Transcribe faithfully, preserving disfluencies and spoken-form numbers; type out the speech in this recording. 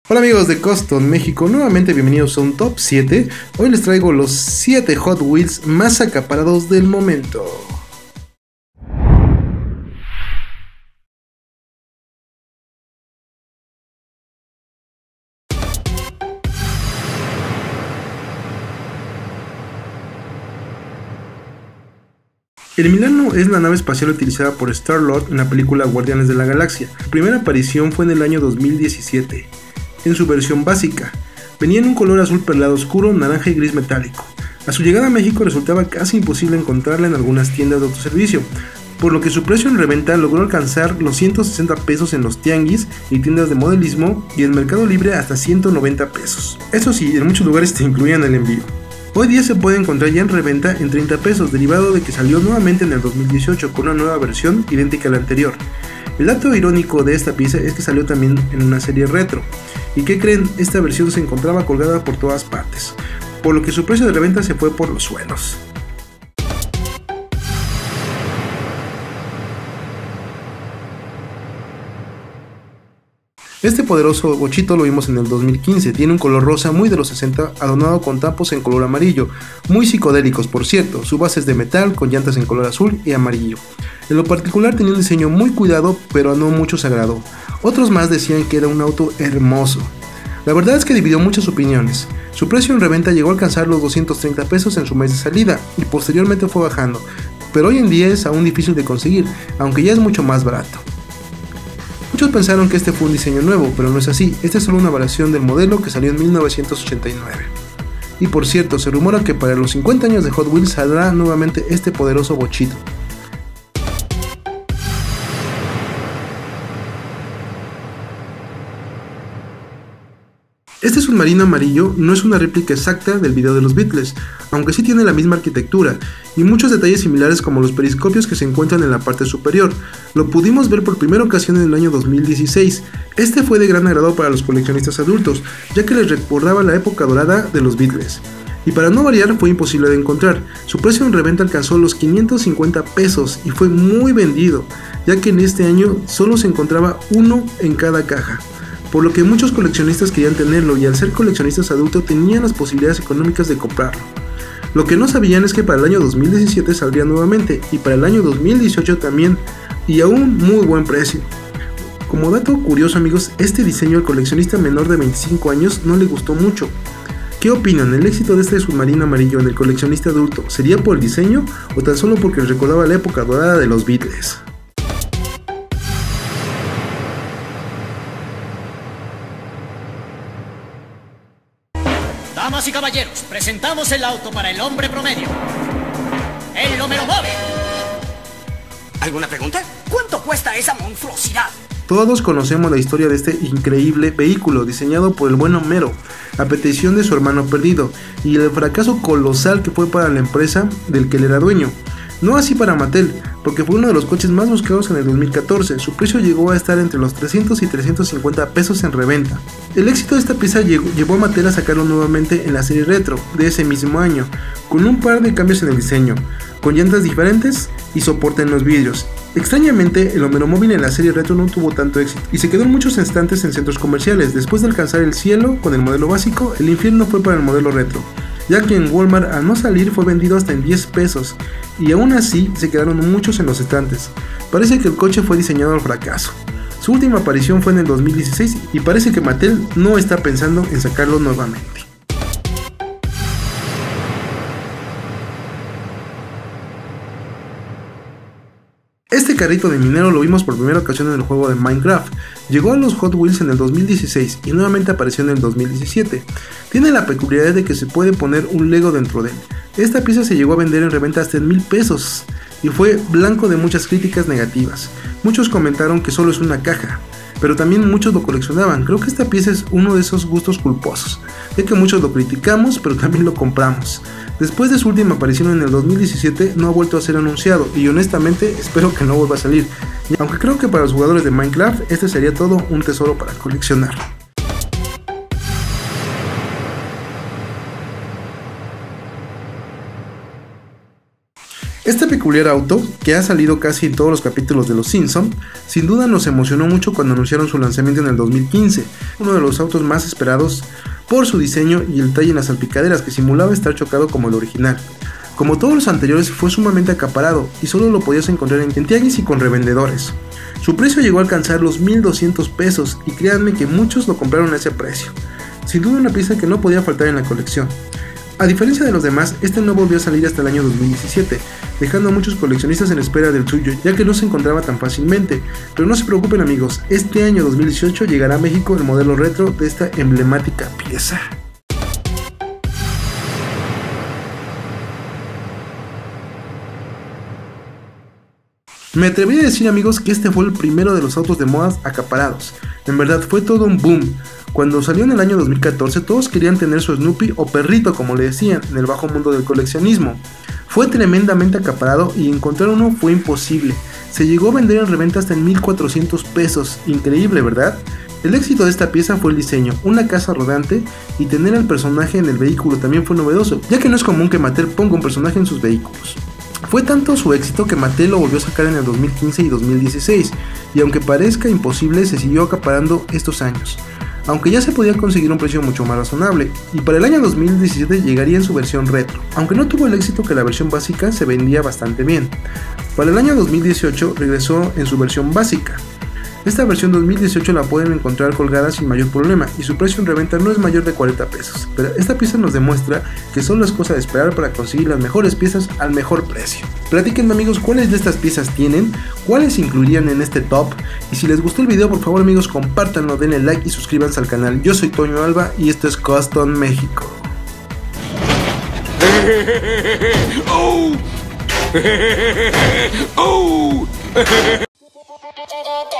Hola amigos de Custom México, nuevamente bienvenidos a un Top siete. Hoy les traigo los siete Hot Wheels más acaparados del momento. El Milano es la nave espacial utilizada por Star-Lord en la película Guardianes de la Galaxia. Su primera aparición fue en el año dos mil diecisiete. En su versión básica, venía en un color azul perlado oscuro, naranja y gris metálico. A su llegada a México resultaba casi imposible encontrarla en algunas tiendas de autoservicio, por lo que su precio en reventa logró alcanzar los ciento sesenta pesos en los tianguis y tiendas de modelismo, y en Mercado Libre hasta ciento noventa pesos. Eso sí, en muchos lugares te incluían el envío. Hoy día se puede encontrar ya en reventa en treinta pesos, derivado de que salió nuevamente en el dos mil dieciocho con una nueva versión idéntica a la anterior. El dato irónico de esta pieza es que salió también en una serie retro. ¿Y qué creen? Esta versión se encontraba colgada por todas partes, por lo que su precio de reventa se fue por los suelos. Este poderoso bochito lo vimos en el dos mil quince, tiene un color rosa muy de los sesenta, adornado con tampos en color amarillo, muy psicodélicos por cierto. Su base es de metal con llantas en color azul y amarillo. En lo particular tenía un diseño muy cuidado, pero a no muchos agradó. Otros más decían que era un auto hermoso. La verdad es que dividió muchas opiniones. Su precio en reventa llegó a alcanzar los doscientos treinta pesos en su mes de salida y posteriormente fue bajando, pero hoy en día es aún difícil de conseguir, aunque ya es mucho más barato. Muchos pensaron que este fue un diseño nuevo, pero no es así. Esta es solo una variación del modelo que salió en mil novecientos ochenta y nueve. Y por cierto, se rumora que para los cincuenta años de Hot Wheels saldrá nuevamente este poderoso bochito. Este submarino amarillo no es una réplica exacta del video de los Beatles, aunque sí tiene la misma arquitectura y muchos detalles similares como los periscopios que se encuentran en la parte superior. Lo pudimos ver por primera ocasión en el año dos mil dieciséis. Este fue de gran agrado para los coleccionistas adultos, ya que les recordaba la época dorada de los Beatles. Y para no variar fue imposible de encontrar. Su precio en reventa alcanzó los quinientos cincuenta pesos y fue muy vendido, ya que en este año solo se encontraba uno en cada caja, por lo que muchos coleccionistas querían tenerlo y al ser coleccionistas adultos tenían las posibilidades económicas de comprarlo. Lo que no sabían es que para el año dos mil diecisiete saldría nuevamente y para el año dos mil dieciocho también, y a un muy buen precio. Como dato curioso amigos, este diseño al coleccionista menor de veinticinco años no le gustó mucho. ¿Qué opinan? ¿El éxito de este submarino amarillo en el coleccionista adulto sería por el diseño o tan solo porque les recordaba la época dorada de los Beatles? Damas y caballeros, presentamos el auto para el hombre promedio. El Homeromóvil. ¿Alguna pregunta? ¿Cuánto cuesta esa monstruosidad? Todos conocemos la historia de este increíble vehículo diseñado por el buen Homero, a petición de su hermano perdido, y el fracaso colosal que fue para la empresa del que él era dueño. No así para Mattel, porque fue uno de los coches más buscados en el dos mil catorce, su precio llegó a estar entre los trescientos y trescientos cincuenta pesos en reventa. El éxito de esta pieza llevó a Mattel a sacarlo nuevamente en la serie retro de ese mismo año, con un par de cambios en el diseño, con llantas diferentes y soporte en los vidrios. Extrañamente, el Homeromóvil en la serie retro no tuvo tanto éxito y se quedó en muchos instantes en centros comerciales. Después de alcanzar el cielo con el modelo básico, el infierno fue para el modelo retro, ya que en Walmart al no salir fue vendido hasta en diez pesos, y aún así se quedaron muchos en los estantes. Parece que el coche fue diseñado al fracaso. Su última aparición fue en el dos mil dieciséis y parece que Mattel no está pensando en sacarlo nuevamente. Este carrito de minero lo vimos por primera ocasión en el juego de Minecraft. Llegó a los Hot Wheels en el dos mil dieciséis y nuevamente apareció en el dos mil diecisiete. Tiene la peculiaridad de que se puede poner un Lego dentro de él. Esta pieza se llegó a vender en reventa hasta en mil pesos y fue blanco de muchas críticas negativas. Muchos comentaron que solo es una caja, pero también muchos lo coleccionaban. Creo que esta pieza es uno de esos gustos culposos, ya que muchos lo criticamos pero también lo compramos. Después de su última aparición en el dos mil diecisiete no ha vuelto a ser anunciado y honestamente espero que no vuelva a salir, aunque creo que para los jugadores de Minecraft este sería todo un tesoro para coleccionar. Este peculiar auto, que ha salido casi en todos los capítulos de Los Simpson, sin duda nos emocionó mucho cuando anunciaron su lanzamiento en el dos mil quince, uno de los autos más esperados por su diseño y el detalle en las salpicaderas que simulaba estar chocado como el original. Como todos los anteriores, fue sumamente acaparado y solo lo podías encontrar en tianguis y con revendedores. Su precio llegó a alcanzar los mil doscientos pesos y créanme que muchos lo compraron a ese precio. Sin duda una pieza que no podía faltar en la colección. A diferencia de los demás, este no volvió a salir hasta el año dos mil diecisiete, dejando a muchos coleccionistas en espera del suyo, ya que no se encontraba tan fácilmente. Pero no se preocupen amigos, este año dos mil dieciocho llegará a México el modelo retro de esta emblemática pieza. Me atrevería a decir amigos que este fue el primero de los autos de modas acaparados. En verdad fue todo un boom. Cuando salió en el año dos mil catorce todos querían tener su Snoopy o perrito como le decían en el bajo mundo del coleccionismo. Fue tremendamente acaparado y encontrar uno fue imposible. Se llegó a vender en reventa hasta en mil cuatrocientos pesos, increíble ¿verdad? El éxito de esta pieza fue el diseño, una casa rodante y tener al personaje en el vehículo también fue novedoso, ya que no es común que Mattel ponga un personaje en sus vehículos. Fue tanto su éxito que Mattel lo volvió a sacar en el dos mil quince y dos mil dieciséis, y aunque parezca imposible se siguió acaparando estos años, aunque ya se podía conseguir un precio mucho más razonable, y para el año dos mil diecisiete llegaría en su versión retro, aunque no tuvo el éxito que la versión básica se vendía bastante bien. Para el año dos mil dieciocho regresó en su versión básica. Esta versión dos mil dieciocho la pueden encontrar colgada sin mayor problema y su precio en reventa no es mayor de cuarenta pesos, pero esta pieza nos demuestra que solo es cosa de esperar para conseguir las mejores piezas al mejor precio. Platíquenme amigos cuáles de estas piezas tienen, cuáles incluirían en este top y si les gustó el video por favor amigos compártanlo, denle like y suscríbanse al canal. Yo soy Toño Alba y esto es Custom México. Oh. Oh.